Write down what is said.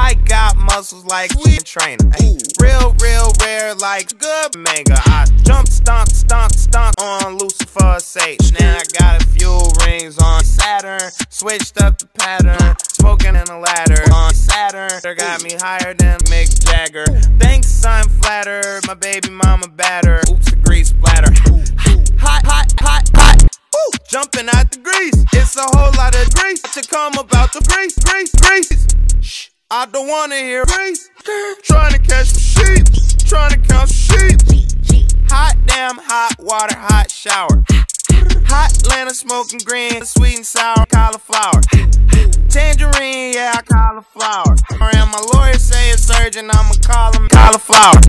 I got muscles like a trainer. Ay, real rare like good manga. I jump, stomp on Lucifer's sage. Now I got a few rings on Saturn. Switched up the pattern. Smoking in a ladder on Saturn. Got me higher than Mick Jagger. Thanks, I'm flattered. My baby mama batter. Oops, a grease splatter. Hot. Ooh, jumping out the grease. It's a whole lot of grease to come about the grease. Shh, I don't wanna hear grease. Trying to catch some sheep. Trying to count sheep. Hot damn, hot water, hot shower. Hot Atlanta smoking green, sweet and sour cauliflower. Tangerine, yeah, cauliflower. And my lawyer say it's urgent, I'ma call him cauliflower.